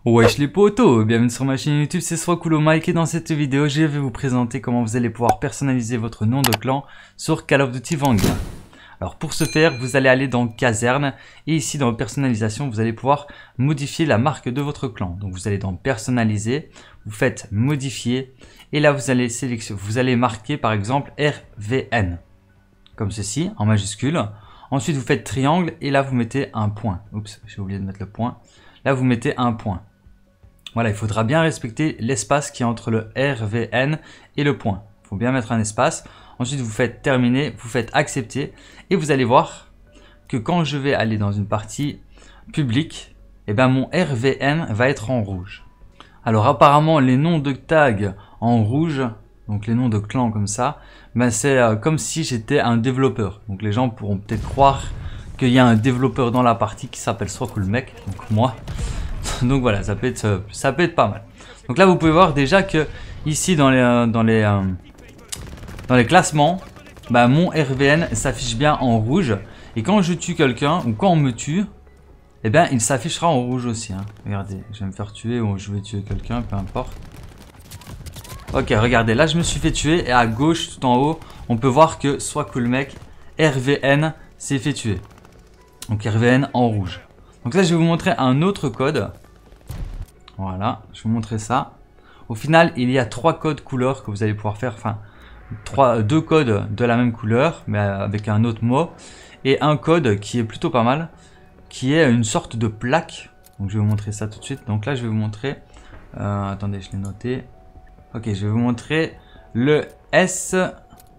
Wesh les potos, bienvenue sur ma chaîne YouTube, c'est Swacoolo Mike et dans cette vidéo je vais vous présenter comment vous allez pouvoir personnaliser votre nom de clan sur Call of Duty Vanguard. Alors pour ce faire, vous allez aller dans Caserne et ici dans personnalisation, vous allez pouvoir modifier la marque de votre clan. Donc vous allez dans personnaliser, vous faites modifier et là vous allez sélectionner, vous allez marquer par exemple RVN comme ceci en majuscule. Ensuite vous faites triangle et là vous mettez un point. Oups, j'ai oublié de mettre le point. Là vous mettez un point. Voilà, il faudra bien respecter l'espace qui est entre le RVN et le point. Il faut bien mettre un espace. Ensuite, vous faites terminer, vous faites accepter. Et vous allez voir que quand je vais aller dans une partie publique, eh ben, mon RVN va être en rouge. Alors apparemment, les noms de tags en rouge, donc les noms de clans comme ça, ben, c'est comme si j'étais un développeur. Donc les gens pourront peut-être croire qu'il y a un développeur dans la partie qui s'appelle Swacoolo Mike, donc moi. Donc voilà, ça peut être pas mal. Donc là, vous pouvez voir déjà que ici dans les classements, bah, mon RVN s'affiche bien en rouge. Et quand je tue quelqu'un ou quand on me tue, eh bien, il s'affichera en rouge aussi. Hein. Regardez, je vais me faire tuer ou je vais tuer quelqu'un, peu importe. Ok, regardez, là je me suis fait tuer et à gauche, tout en haut, on peut voir que Swacoolo Mike RVN s'est fait tuer. Donc RVN en rouge. Donc là, je vais vous montrer un autre code. Voilà, je vais vous montrer ça. Au final, il y a 3 codes couleurs que vous allez pouvoir faire. Enfin, 2 codes de la même couleur, mais avec un autre mot. Et un code qui est plutôt pas mal, qui est une sorte de plaque. Donc je vais vous montrer ça tout de suite. Donc là, je vais vous montrer... attendez, je l'ai noté. Ok, je vais vous montrer le SHG.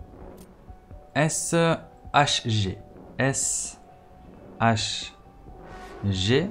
SHG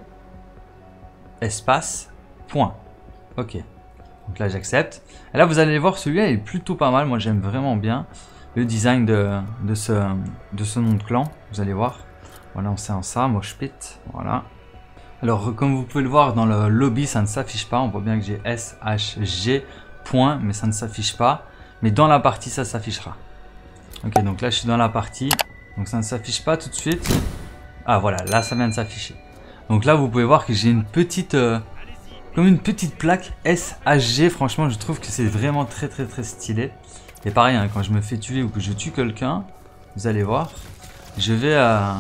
espace point. Ok, donc là j'accepte. Et là vous allez voir, celui-là est plutôt pas mal. Moi j'aime vraiment bien le design de ce nom de clan. Vous allez voir. Voilà, c'est en ça, moche pit. Voilà. Alors comme vous pouvez le voir dans le lobby, ça ne s'affiche pas. On voit bien que j'ai SHG point, mais ça ne s'affiche pas. Mais dans la partie, ça s'affichera. Ok, donc là je suis dans la partie. Donc ça ne s'affiche pas tout de suite. Ah voilà, là ça vient de s'afficher. Donc là vous pouvez voir que j'ai une petite comme une petite plaque SHG. Franchement je trouve que c'est vraiment très stylé. Et pareil hein, quand je me fais tuer ou que je tue quelqu'un, vous allez voir, je vais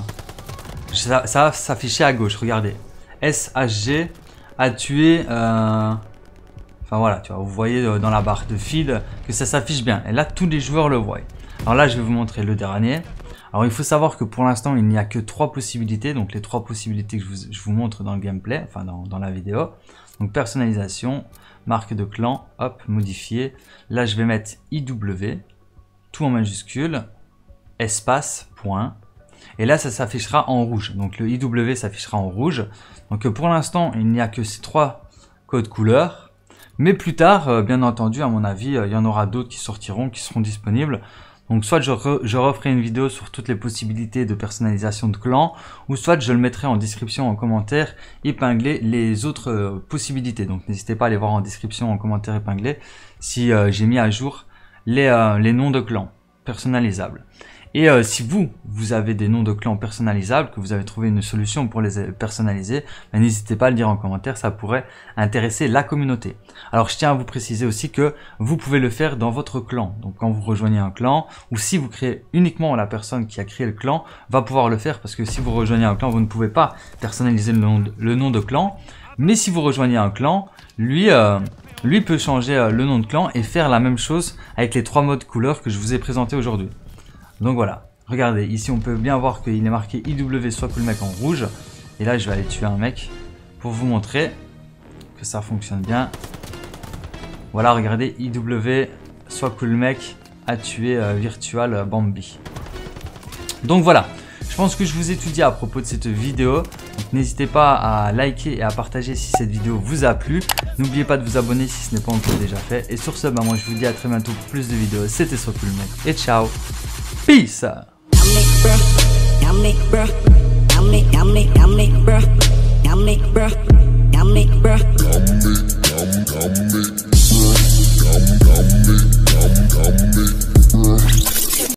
ça va s'afficher à gauche. Regardez, SHG a tué enfin voilà, tu vois, vous voyez dans la barre de feed que ça s'affiche bien. Et là tous les joueurs le voient. Alors là je vais vous montrer le dernier. Alors il faut savoir que pour l'instant il n'y a que 3 possibilités, donc les 3 possibilités que je vous montre dans le gameplay, enfin dans la vidéo. Donc personnalisation, marque de clan, hop, modifier. Là je vais mettre IW, tout en majuscule, espace, point. Et là ça s'affichera en rouge, donc le IW s'affichera en rouge. Donc pour l'instant il n'y a que ces 3 codes couleurs. Mais plus tard, bien entendu, à mon avis, il y en aura d'autres qui sortiront, qui seront disponibles. Donc soit je referai une vidéo sur toutes les possibilités de personnalisation de clan, ou soit je le mettrai en description, en commentaire, épinglé les autres possibilités. Donc n'hésitez pas à aller voir en description, en commentaire épinglé, si j'ai mis à jour les noms de clans personnalisables. Et si vous avez des noms de clans personnalisables, que vous avez trouvé une solution pour les personnaliser, ben, n'hésitez pas à le dire en commentaire, ça pourrait intéresser la communauté. Alors je tiens à vous préciser aussi que vous pouvez le faire dans votre clan. Donc quand vous rejoignez un clan, ou si vous créez uniquement la personne qui a créé le clan, va pouvoir le faire, parce que si vous rejoignez un clan, vous ne pouvez pas personnaliser le nom de clan. Mais si vous rejoignez un clan, lui peut changer le nom de clan et faire la même chose avec les 3 modes couleurs que je vous ai présentés aujourd'hui. Donc voilà, regardez, ici on peut bien voir qu'il est marqué IW Swacoolo Mike en rouge. Et là je vais aller tuer un mec pour vous montrer que ça fonctionne bien. Voilà, regardez, IW Swacoolo Mike a tué Virtual Bambi. Donc voilà, je pense que je vous ai tout dit à propos de cette vidéo. N'hésitez pas à liker et à partager si cette vidéo vous a plu. N'oubliez pas de vous abonner si ce n'est pas encore déjà fait. Et sur ce, bah, moi je vous dis à très bientôt pour plus de vidéos. C'était Swacoolo Mike et ciao. Peace.